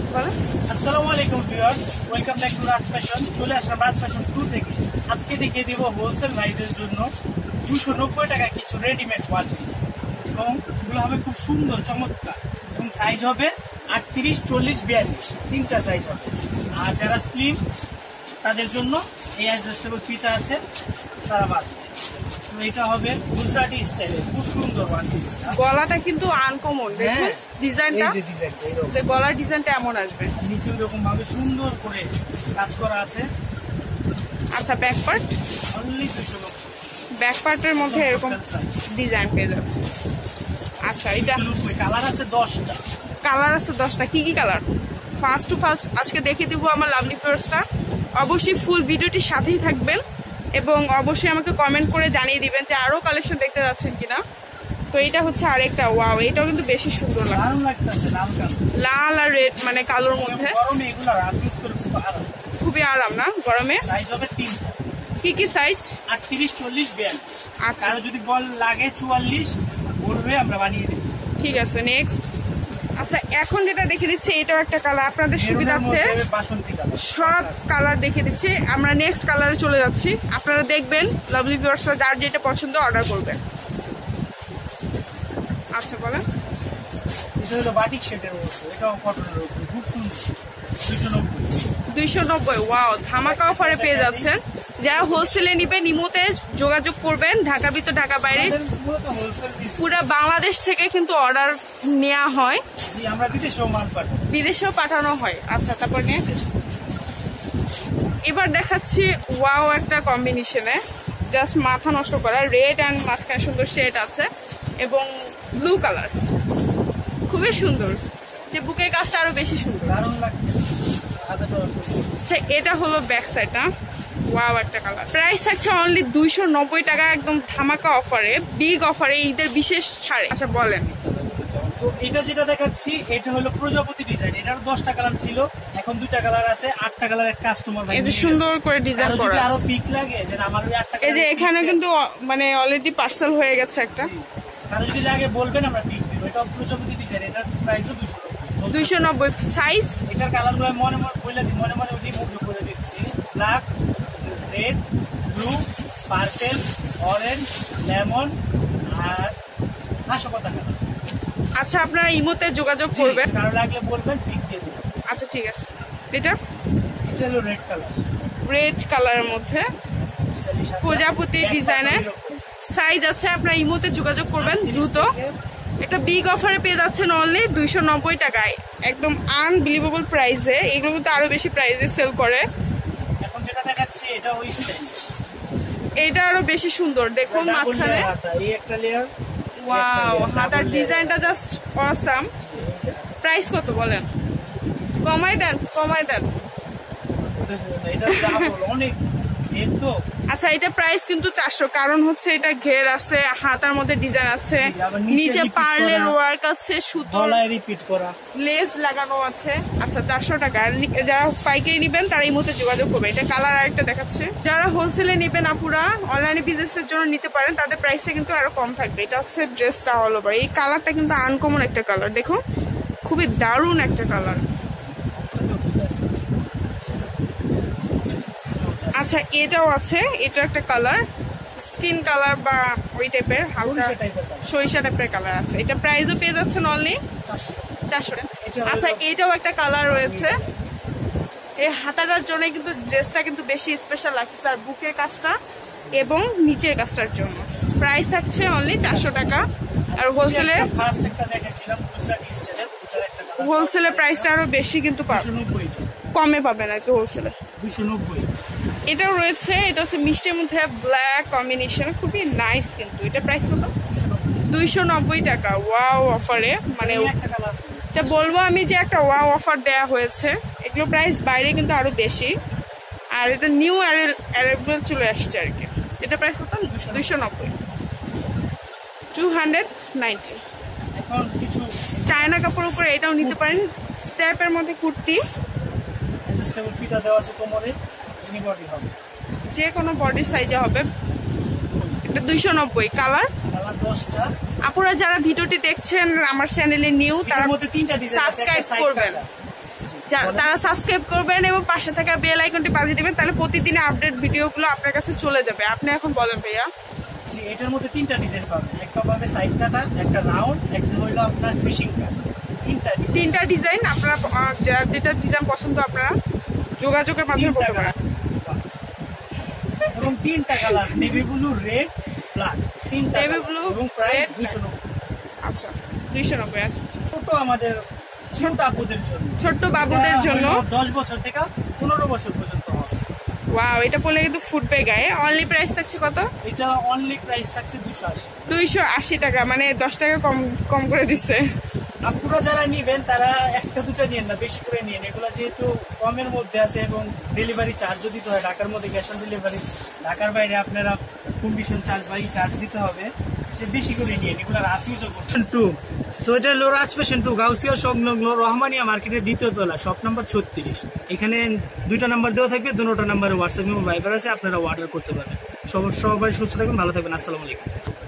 আসসালামু আলাইকুম viewers, welcome back to Raj fashion. চলে আসলাম রাজ ফ্যাশন 2 থেকে। আজকে দেখিয়ে দেবো হোলসেল ভাইদের জন্য 290 টাকা কিছু রেডিমেড ওয়ান পিস, এবং এগুলো হবে খুব সুন্দর চমৎকার, এবং সাইজ হবে 38, 40, 42 তিনটা সাইজ হবে। আর যারা স্লিম তাদের জন্য এই অ্যাডজাস্টেবল ফিতা আছে, তারা বাদ। এটা হবে গুজরাটি স্টাইলে, খুব সুন্দর ওয়ান পিসটা। গলাটা কিন্তু আনকমন, দেখুন ডিজাইনটা, এই যে ডিজাইনটা এরকম, যে গলার ডিজাইনটা এমন আসবে। নিচে এরকম ভাবে সুন্দর করে কাজ করা আছে। আচ্ছা, ব্যাক পার্ট, অনলি 290। ব্যাক পার্টের মধ্যে এরকম ডিজাইন পেয়ে যাচ্ছে। আচ্ছা, এটা কালার আছে 10টা। কালার আছে 10টা। কি কি কালার? ফার্স্ট টু ফার্স্ট আজকে দেখিয়ে দিব আমার লাভলি ফ্লোরার্সটা। অবশ্যই ফুল ভিডিওটির সাথেই থাকবেন এবং অবশ্যই আমাকে কমেন্ট করে জানিয়ে দিবেন যে আরো কালেকশন দেখতে যাচ্ছেন কিনা। তো এটা হচ্ছে আরেকটা, ওয়াও, এটাও কিন্তু বেশি সুন্দর লাগছে, লাল আর রেড মানে কালোর মধ্যে। খুবই আরাম না গরমে? সাইজ হবে 3টা। কি কি সাইজ? 38, 40, 42। আচ্ছা, আর যদি বল লাগে 44 বলবে, আমরা বানিয়ে দেব। ঠিক আছে, নেক্সট। আচ্ছা, এখন যেটা দেখে দিচ্ছি এটাও একটা কালার, আপনাদের সুবিধার্থে সব কালার দেখে দিচ্ছি। আমরা নেক্সট কালারে চলে যাচ্ছি, আপনারা দেখবেন লাভলি ভিউয়ার্সরা যার যেটা পছন্দ অর্ডার করবেন। আচ্ছা, বলেন। এটা হলো বাটিক শেডের মধ্যে, এটাও কটনের উপরে, খুব সুন্দর। 290। ওয়াও, ধামাকা অফারে পেয়ে যাচ্ছেন। যারা হোলসেলে নিবেন ইমোতে যোগাযোগ করবেন, ঢাকা ভিতর ঢাকা বাইরে পুরো বাংলাদেশ থেকে কিন্তু অর্ডার নেওয়া হয়, আমরা বিদেশেও পাঠানো হয়। আচ্ছা, তারপর নেক্সট এবার দেখাচ্ছি ওয়াও একটা কম্বিনেশনে, জাস্ট মাথা নষ্ট করা, রেড অ্যান্ড মাঝখানে সুন্দর শেড আছে এবং ব্লু কালার, খুবই সুন্দর। যে বুকের কাজটা আরো বেশি সুন্দর। আচ্ছা, এটা হলো ব্যাক সাইডটা, ওয়াও একটা কালার। প্রাইস থাকছে অনলি 290 টাকা, একদম ধামাকা অফারে, বিগ অফারে, ঈদের বিশেষ ছাড়ে। আচ্ছা, বলেন। তো এটা যেটা দেখাচ্ছি এটা হলো প্রজাপতি ডিজাইন। এটার 10টা কালার ছিল, এখন 2টা কালার আছে, 8টা কালারের কাস্টমার ভাই। এই যে সুন্দর করে ডিজাইন করা, আরো পিক লাগে যে আমার ওই 8টা। এই যে এখানে কিন্তু মানে অলরেডি পার্সেল হয়ে গেছে একটা। কারণ যদি লাগে বলবেন, আমরা পিক দিব। এটা প্রজাপতি ডিজাইন, এটার প্রাইসও 290। সাইজ এটার কালারগুলো মনে মনে রিমুভ করে দিচ্ছি। Black, red, blue, purple, orange, lemon আর নাশপাতা কালার। আচ্ছা, আপনারা ইমোতে যোগাযোগ করবেন, কারো লাগলে বলবেন, পিক দিয়ে দেবেন। আচ্ছা, ঠিক আছে। এটা হলো রেড কালার, রেড কালারের মধ্যে প্রজাপতি ডিজাইনের। সাইজ আছে, আপনারা ইমোতে যোগাযোগ করবেন দ্রুত। একটা বিগ অফারে পেয়ে যাচ্ছেন অনলি 290 টাকায়, একদম আনবিলিভেবল প্রাইসে। এগুলো কিন্তু আরো বেশি প্রাইসে সেল করে। এখন যেটা দেখাচ্ছি এটা ওই স্টাইলিশ, এটা আরো বেশি সুন্দর, দেখুন মাঝখানে এই একটা লেয়ার। ওয়াও, হাতার ডিজাইনটা জাস্ট অসাম। প্রাইস কত বলেন? কমাই দেন, কমাই দেন। এটা অনেক ঘের তো। আচ্ছা, এটা প্রাইস কিন্তু 400, কারণ হচ্ছে এটা ঘের আছে, হাতার মধ্যে ডিজাইন আছে, নিচে পার্লের ওয়ার্ক আছে, সুতো রিপিট করা, লেস লাগানো আছে। আচ্ছা, 400 টাকা। আর যারা পাইকারি নিবেন তারা এই মধ্যে যোগাযোগ করবে। এটা কালার আরেকটা দেখাচ্ছে। যারা হোলসেলে নিবেন আপুরা, অনলাইনে বিজনেসের জন্য নিতে পারেন, তাদের প্রাইসটা কিন্তু আরো কম থাকবে। এটা হচ্ছে ড্রেসটা অল ওভার। এই কালারটা কিন্তু আনকমন একটা কালার, দেখুন খুবই দারুণ একটা কালার। আচ্ছা, এটাও আছে, এটা একটা কালার, স্কিন কালার বা ওই টাইপের, হালকা সরিষা টাইপের কালার আছে। এটা প্রাইসও পেয়ে যাচ্ছেন অনলি 400। আচ্ছা, এটাও একটা কালার রয়েছে। এই হাতাটার জন্য কিন্তু ড্রেসটা কিন্তু বেশি স্পেশাল লাগছে, আর বুকের কাজটা এবং নিচের কাজটার জন্য প্রাইস থাকছে অনলি 400 টাকা। আর হোলসেলের প্রাইসটা আরো বেশি কিন্তু কমে পাবেন আর কি হোলসেলে। 290। এটাও রয়েছে, এটা হচ্ছে মিষ্টির মধ্যে ব্ল্যাক কম্বিনেশন, খুবই নাইস। কিন্তু এটা প্রাইস কত? 290 টাকা। ওয়াও অফারে, মানে এটা বলবো আমি যে একটা ওয়াও অফার দেয়া হয়েছে। এগুলো প্রাইস বাইরে কিন্তু আরো বেশি, আর এটা নিউ অ্যারাইভাল চলে আসছে আর কি। এটা প্রাইস কত? 290, 290। এখন কিছু চায়না কাপড় উপরে এটাও নিতে পারেন, স্টেপের মধ্যে কুর্তি, অ্যাডজাস্টেবল ফিতা দেওয়া আছে কোমরে, এনি বডি হবে, যে কোনো বডি সাইজে হবে। এটা 290। কালার 10টা। আপনারা যারা ভিডিওটি দেখছেন আমার চ্যানেলে নিউ, তার মধ্যে 3টা ডিজাইন আছে, সাবস্ক্রাইব করবেন। তারা সাবস্ক্রাইব করবেন এবং পাশে থাকা বেল আইকনটি বাজিয়ে দিবেন, তাহলে প্রতিদিনের আপডেট ভিডিওগুলো আপনার কাছে চলে যাবে। আপনি এখন বলেন ভাইয়া। জি, এটার মধ্যে 3টা ডিজাইন পাবেন, একটা পাবে সাইড কাটা, একটা রাউন্ড, একটা হইলো আপনার ফিশিং কাট। 3টা ডিজাইন আপনারা যেটা ডিজাইন পছন্দ আপনারা যোগাযোগের মাধ্যমে বলতে পারেন। এবং 3টা colour, navy blue, red, black, 3টা নেভি ব্লু, এবং প্রাইস red, 290। আচ্ছা 290। আচ্ছা, ছোট আমাদের ছোট আপুদের জন্য, ছোট্ট বাবুদের জন্য 10 বছর থেকে 15 বছর পর্যন্ত হবে। ওয়াও, এটা পরলে কিন্তু ফুটবে গায়ে। অনলি প্রাইস থাকছে কত? এটা অনলি প্রাইস থাকছে 280। 280 টাকা, মানে 10 টাকা কম করে দিচ্ছে। আপুরা যারা নিবেন তারা একটা দুটো নিয়েন না, বেশি করে নিয়েন। এগুলো যেহেতু কমের মধ্যে আছে এবং ডেলিভারি চার্জও দিতে হয়, ঢাকার মধ্যে ক্যাশ অন ডেলিভারি, ঢাকার বাইরে আপনারা কন্ডিশন চার্জ বা চার্জ দিতে হবে, সে বেশি করে নিয়েন। এগুলো রাফ ইউজও করছেন। তো এটা হলো রাজ ফ্যাশন 2, গাউসিয়া সংলগ্ন রহমানিয়া মার্কেটের 2য় তলা, শপ নাম্বার 36। এখানে 2টা নাম্বার দেওয়া থাকবে, 2টা নাম্বারে হোয়াটসঅ্যাপ এবং ভাইবার আছে, আপনারা অর্ডার করতে পারবেন। সবাই সুস্থ থাকবেন, ভালো থাকবেন। আসসালামু আলাইকুম।